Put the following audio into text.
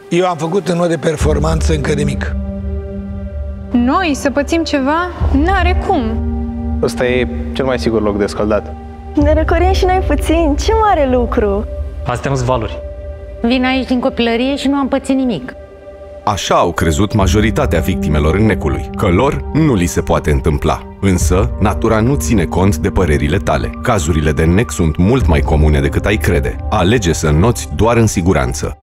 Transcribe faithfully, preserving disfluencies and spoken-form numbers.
Eu am făcut în o de performanță încă de mic. Noi să pățim ceva? N-are cum. Ăsta e cel mai sigur loc de scăldat. Ne răcorim și noi puțin. Ce mare lucru! Astea nu-s valori. Vin aici din copilărie și nu am pățit nimic. Așa au crezut majoritatea victimelor înnecului, că lor nu li se poate întâmpla. Însă, natura nu ține cont de părerile tale. Cazurile de înnec sunt mult mai comune decât ai crede. Alege să înnoți doar în siguranță.